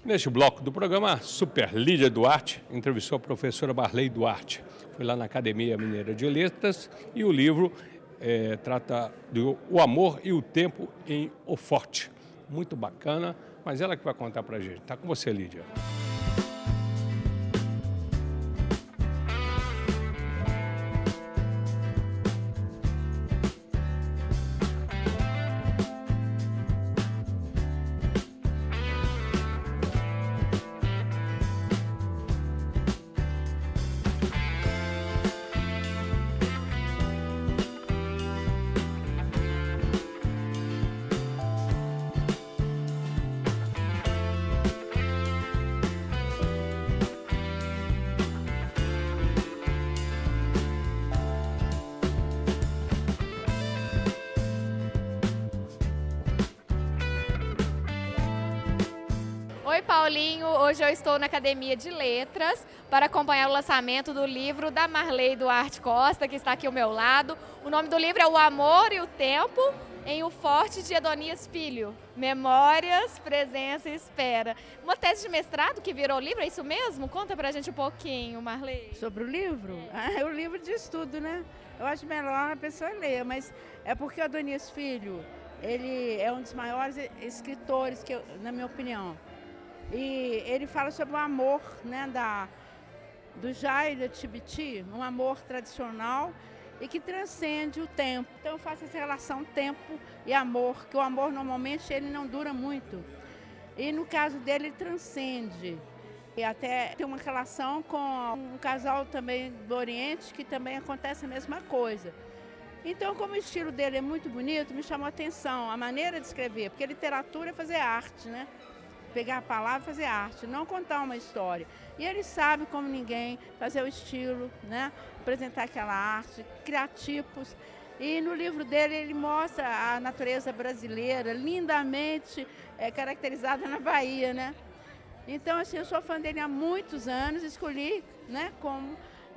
Neste bloco do programa, a Super Lídia Duarte entrevistou a professora Marley Duarte. Foi lá na Academia Mineira de Letras e o livro trata do O Amor e o Tempo em O Forte. Muito bacana, mas ela que vai contar pra gente. Tá com você, Lídia. Oi, Paulinho. Hoje eu estou na Academia de Letras para acompanhar o lançamento do livro da Marley Duarte Costa, que está aqui ao meu lado. O nome do livro é O Amor e o Tempo em O Forte, de Adonias Filho. Memórias, Presença e Espera. Uma tese de mestrado que virou livro, é isso mesmo? Conta pra gente um pouquinho, Marley. Sobre o livro? É o livro de estudo, né? Eu acho melhor a pessoa ler, mas é porque o Adonias Filho, ele é um dos maiores escritores, na minha opinião. E ele fala sobre o amor, né, do Jai da Tibiti, um amor tradicional e que transcende o tempo. Então eu faço essa relação tempo e amor, que o amor normalmente ele não dura muito. E no caso dele ele transcende. E até tem uma relação com um casal também do Oriente que também acontece a mesma coisa. Então, como o estilo dele é muito bonito, me chamou a atenção a maneira de escrever, porque literatura é fazer arte, né? Pegar a palavra e fazer arte, não contar uma história. E ele sabe, como ninguém, fazer o estilo, né? Apresentar aquela arte, criar tipos. E no livro dele ele mostra a natureza brasileira, lindamente caracterizada na Bahia, né? Então, assim, eu sou fã dele há muitos anos, escolhi, né, como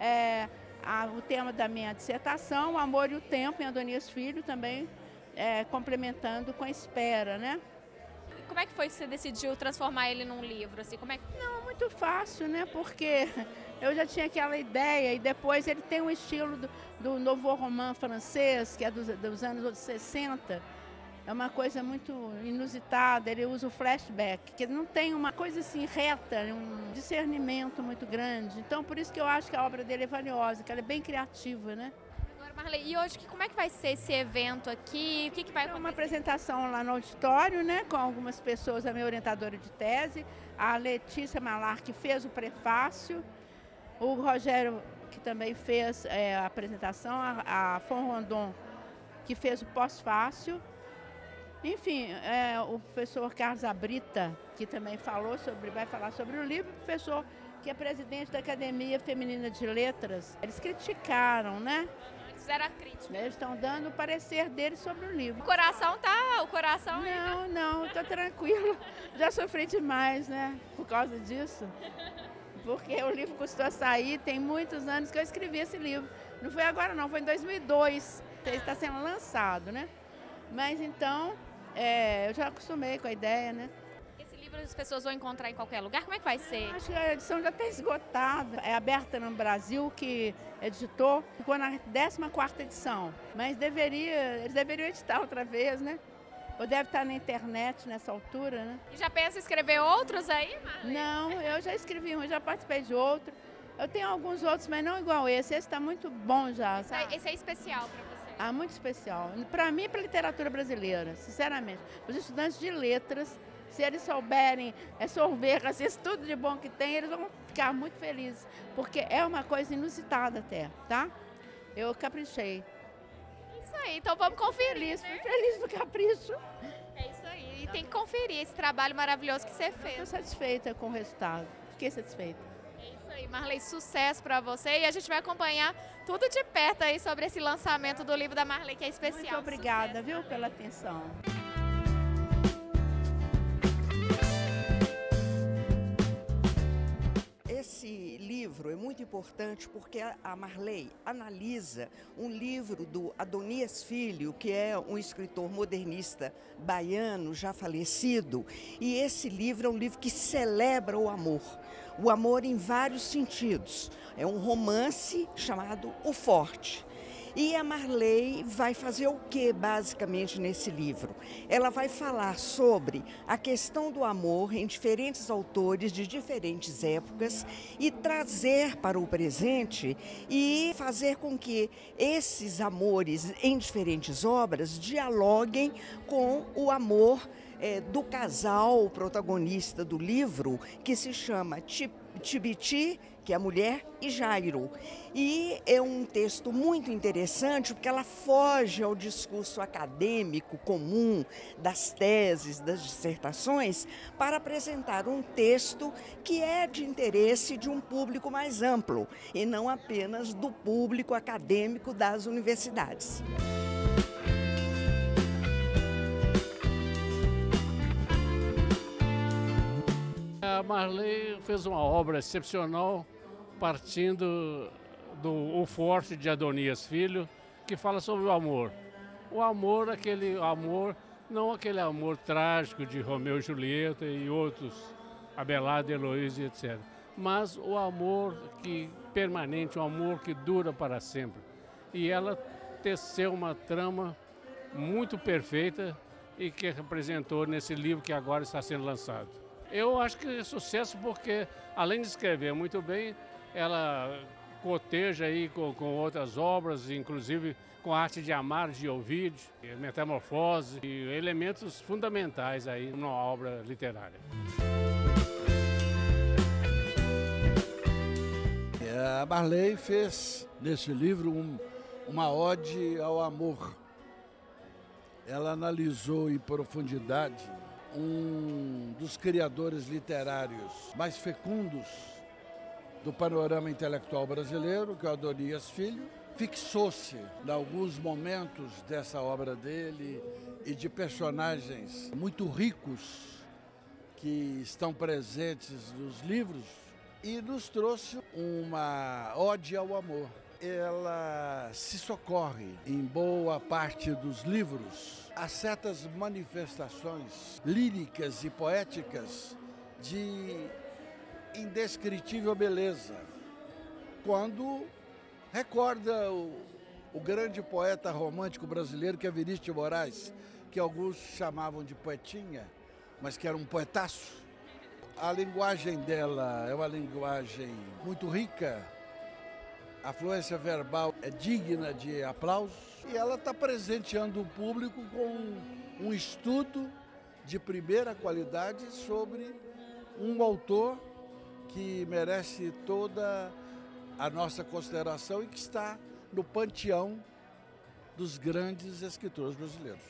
o tema da minha dissertação, O Amor e o Tempo, em Adonias Filho, também complementando com a espera, né? Como é que foi que você decidiu transformar ele num livro? Assim, como é que... Não, muito fácil, né? Porque eu já tinha aquela ideia e depois ele tem um estilo do novo roman francês, que é dos anos 60. É uma coisa muito inusitada, ele usa o flashback, que não tem uma coisa assim reta, um discernimento muito grande. Então, por isso que eu acho que a obra dele é valiosa, que ela é bem criativa, né? Marley, e hoje como é que vai ser esse evento aqui? O que vai acontecer? Uma apresentação lá no auditório, né, com algumas pessoas, a minha orientadora de tese, a Letícia Malar, que fez o prefácio, o Rogério, que também fez a apresentação, a Fon Rondon, que fez o pós-fácio. Enfim, o professor Carlos Abrita, que também vai falar sobre o livro, o professor que é presidente da Academia Feminina de Letras. Eles criticaram, né? Fizeram a crítica. Eles estão dando o parecer deles sobre o livro. O coração tá... Não, tô tranquilo. Já sofri demais, né? Por causa disso. Porque o livro custou a sair, tem muitos anos que eu escrevi esse livro. Não foi agora não, foi em 2002. Ele está sendo lançado, né? Mas então, eu já acostumei com a ideia, né? As pessoas vão encontrar em qualquer lugar? Como é que vai ser? Acho que a edição já está esgotada. É aberta no Brasil, que editou, ficou na 14ª edição. Mas eles deveriam editar outra vez, né? Ou deve estar na internet nessa altura, né? E já pensa em escrever outros aí, Marley? Não, eu já escrevi um, já participei de outro. Eu tenho alguns outros, mas não igual esse. Esse está muito bom já, sabe? Esse é especial para você? Ah, muito especial. Para mim e para a literatura brasileira, sinceramente. Os estudantes de letras, se eles souberem sorver esse tudo de bom que tem, eles vão ficar muito felizes, porque é uma coisa inusitada até, tá? Eu caprichei. Isso aí, então vamos conferir, Fui feliz no capricho. É isso aí, e tem que conferir esse trabalho maravilhoso que você fez. Estou satisfeita com o resultado, fiquei satisfeita. É isso aí, Marley, sucesso para você e a gente vai acompanhar tudo de perto aí sobre esse lançamento do livro da Marley, que é especial. Muito obrigada, viu, pela atenção. Esse livro é muito importante porque a Marley analisa um livro do Adonias Filho, que é um escritor modernista baiano, já falecido, e esse livro é um livro que celebra o amor em vários sentidos. É um romance chamado O Forte. E a Marley vai fazer o que, basicamente, nesse livro? Ela vai falar sobre a questão do amor em diferentes autores de diferentes épocas e trazer para o presente e fazer com que esses amores em diferentes obras dialoguem com o amor do casal protagonista do livro, que se chama Tibiti, que é a mulher, e Jairo. E é um texto muito interessante porque ela foge ao discurso acadêmico comum das teses, das dissertações, para apresentar um texto que é de interesse de um público mais amplo e não apenas do público acadêmico das universidades. A Marley fez uma obra excepcional partindo do O Forte de Adonias Filho, que fala sobre o amor. O amor, não aquele amor trágico de Romeu e Julieta e outros, Abelardo, Heloísa, etc. Mas o amor permanente, um amor que dura para sempre. E ela teceu uma trama muito perfeita e que representou nesse livro que agora está sendo lançado. Eu acho que é sucesso porque, além de escrever muito bem, ela coteja aí com outras obras, inclusive com a Arte de Amar, de Ovídio, Metamorfose, e elementos fundamentais aí numa obra literária. A Marley fez nesse livro uma ode ao amor. Ela analisou em profundidade um dos criadores literários mais fecundos do panorama intelectual brasileiro, que é o Adonias Filho. Fixou-se em alguns momentos dessa obra dele e de personagens muito ricos que estão presentes nos livros e nos trouxe uma ode ao amor. Ela se socorre, em boa parte dos livros, a certas manifestações líricas e poéticas de indescritível beleza, quando recorda o grande poeta romântico brasileiro, que é Vinícius de Moraes, que alguns chamavam de poetinha, mas que era um poetaço. A linguagem dela é uma linguagem muito rica, a fluência verbal é digna de aplausos e ela está presenteando o público com um estudo de primeira qualidade sobre um autor que merece toda a nossa consideração e que está no panteão dos grandes escritores brasileiros.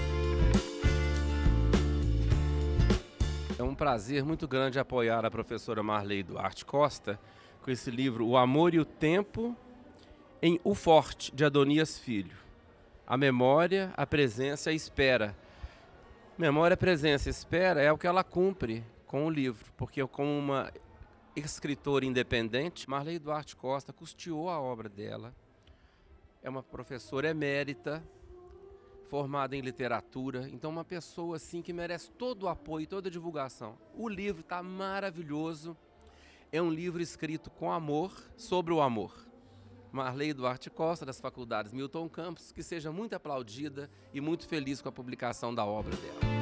É um prazer muito grande apoiar a professora Marley Duarte Costa com esse livro O Amor e o Tempo em O Forte, de Adonias Filho. A memória, a presença e a espera. Memória, presença e espera é o que ela cumpre com o livro, porque como uma escritora independente, Marley Duarte Costa custeou a obra dela. É uma professora emérita, formada em literatura, então uma pessoa assim que merece todo o apoio, toda a divulgação. O livro está maravilhoso. É um livro escrito com amor, sobre o amor. Marley Duarte Costa, das Faculdades Milton Campos, que seja muito aplaudida e muito feliz com a publicação da obra dela.